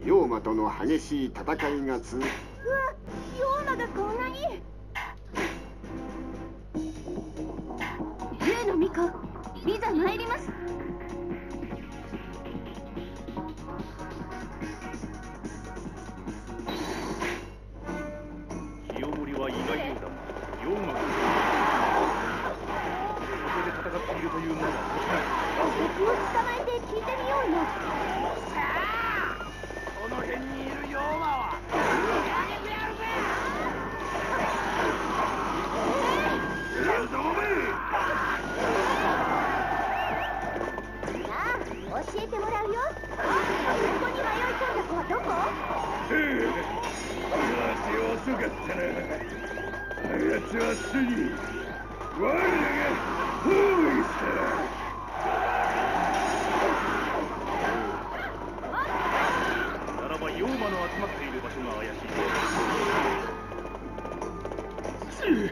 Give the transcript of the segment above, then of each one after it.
妖魔との激しい戦いが続く。 うわ、妖魔がこんなに。例の巫女、いざ参ります。 清盛はいないようだ。妖魔がここで戦っているというのは敵を捕まえて聞いてみようよ。 さあ、この辺にいる妖魔はやめてやるぜ。やるぞおめえ。 さあ、教えてもらうよ。ここに迷い込んだ子はどこ？ 足遅かったな。あやつはすぐに我らが包囲した。ならば妖魔の集まっている場所が怪しい。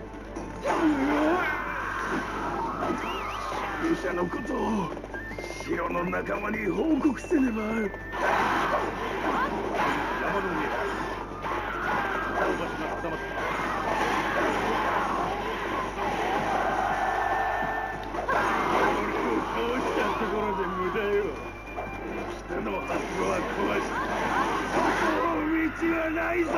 勇者のことを城の仲間に報告せねば。山の上この場所が固まった。こうしたところで無駄よ。人の箱は壊し、もう道はないぞ。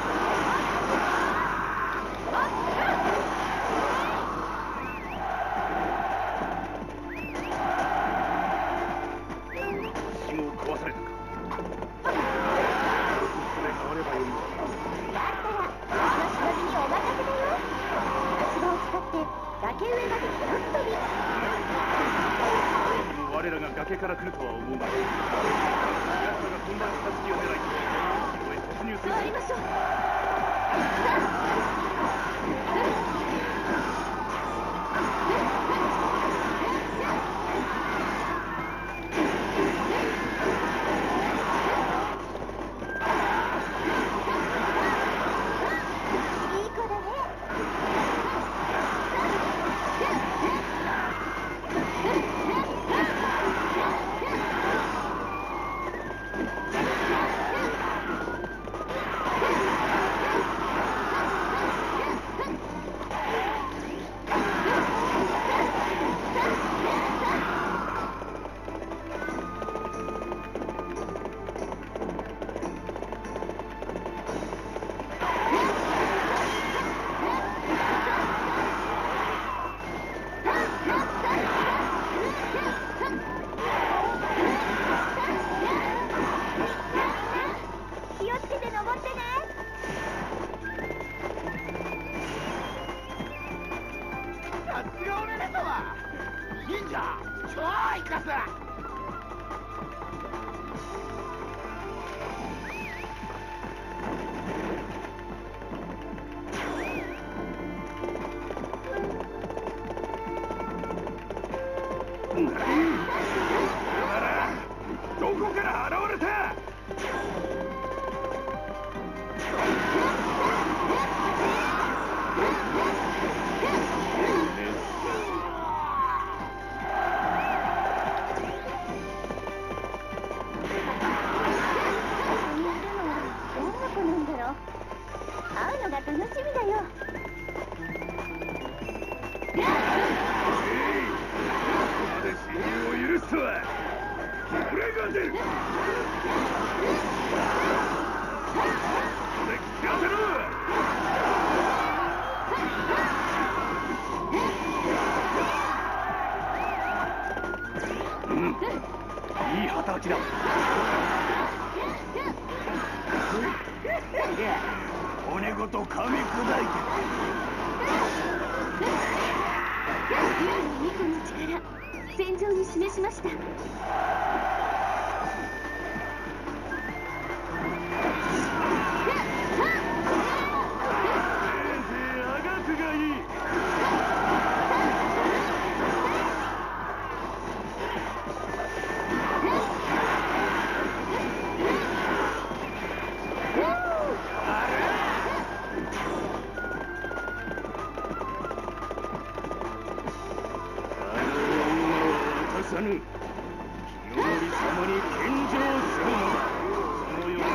城を壊されたか。それ変わればよい。 だったら、私の忍びにお任せだよ。足場を使って崖上までひとっ飛び。 我らが崖から来るとは思うが、奴らが混乱した隙を狙い、城へ突入する。 回りましょう。いい子だね。気をつけて登ってね。 さすがおめでとう。忍者超イカス。 どこから現れた？ どんな子なんだろう。会うのが楽しみだよ。 まで侵入を許すとは。俺が出る。これ聞かせろ。いい働きだ。骨ごと噛み砕いて。 竜の巫女の力、戦場に示しました。 あがくがいい。さぬ清盛様に献上するのだ。そのよう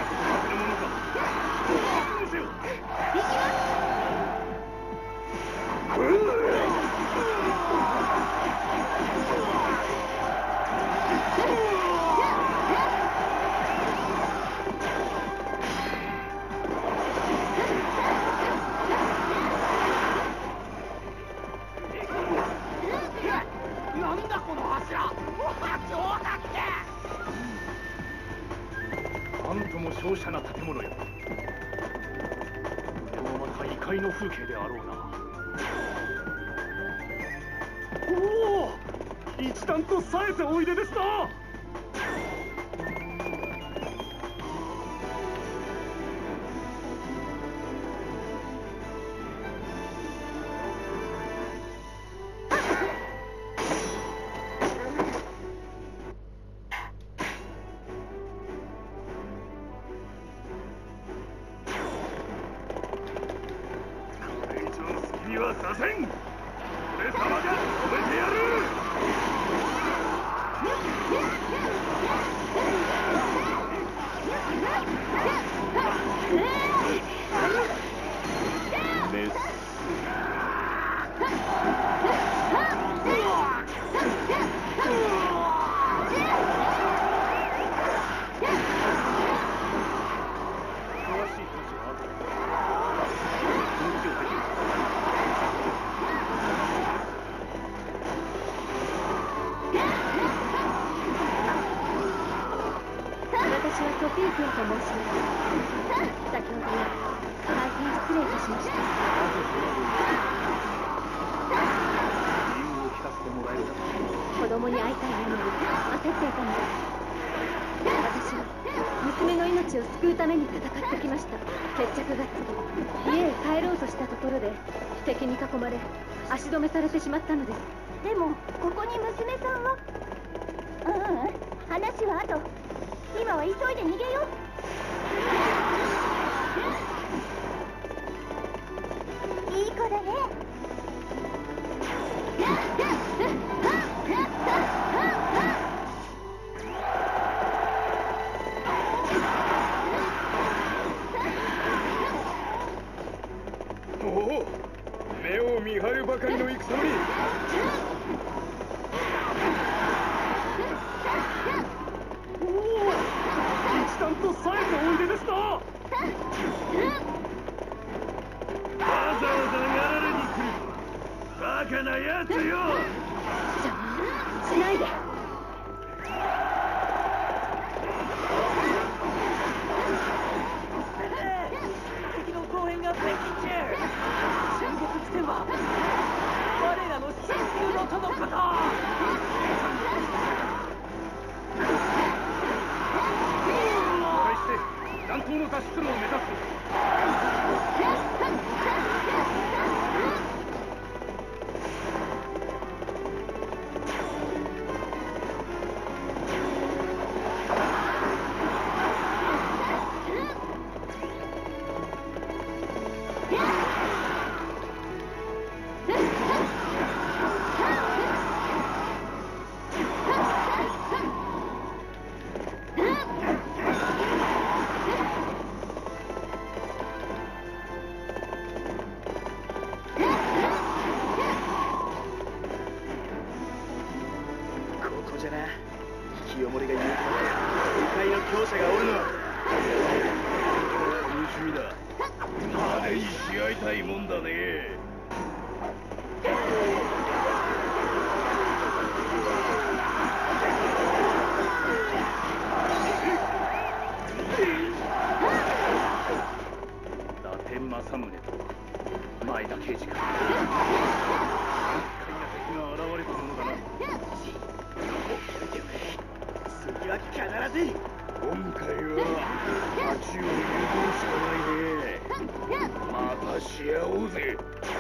も瀟洒な建物よ。これもまた異界の風景であろうな。おお、一段と冴えておいでですな。させん。俺様が止めてやる。メス。詳しい話はある。 私はトピーズアと申します。先ほどは大変失礼いたしました。 理由を聞かせてもらえるか。 子供に会いたいあまり焦っていたのです。私は娘の命を救うために戦ってきました。決着がつき家へ帰ろうとしたところで敵に囲まれ足止めされてしまったのです。でもここに娘さんは。話は後。今は急いで逃げよう。いい子だね。 おお、目を見張るばかりの戦に。一段と冴えておいでですな。わざわざやられに来るとはバカなやつよ。 邪魔しないで。 敵の後編が接近中。戦国地点は我らの真空のとのこと。 南東の脱出路を目指す。清盛が言うと世界の強者がおるの。楽しみだ。派手にし合いたいもんだね。伊達政宗と前田慶次か。厄介な敵が現れたものだな。次は必ず。今回は勝ちを譲るしかないね。またし合おうぜ。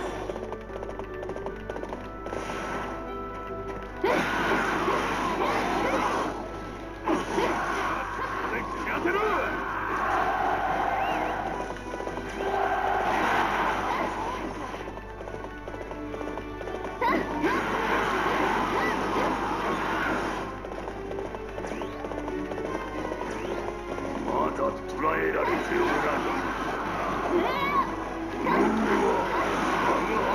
やってろ。捕らえられておらぬ。我が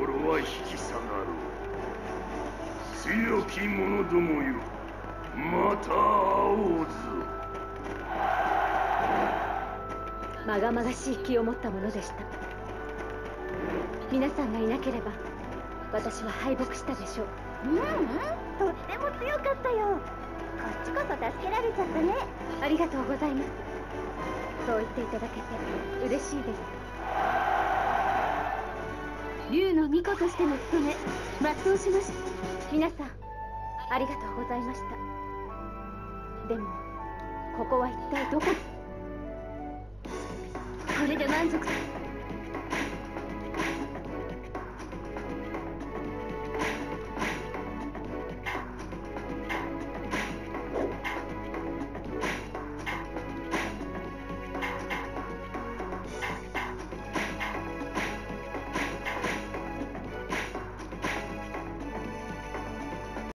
心は引き下がる。強き者どもよ、また会おうぞ。 まがまがしい気を持ったものでした。皆さんがいなければ私は敗北したでしょう。 とっても強かったよ。こっちこそ助けられちゃったね。 ありがとうございます。そう言っていただけて嬉しいです。竜の巫女としての務め全うしました。皆さんありがとうございました。でもここは一体どこ？これで満足。